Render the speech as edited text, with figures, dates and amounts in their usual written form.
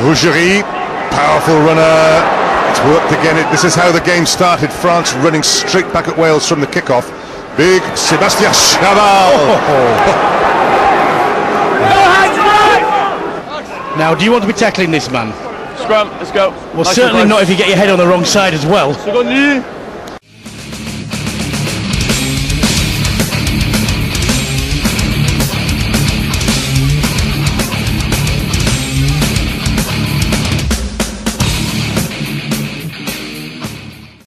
Rougerie, powerful runner. It's worked again. This is how the game started. France running straight back at Wales from the kickoff. Big Sébastien Chabal. Now, do you want to be tackling this man? Scrum, let's go. Well, certainly not if you get your head on the wrong side as well. Seconde.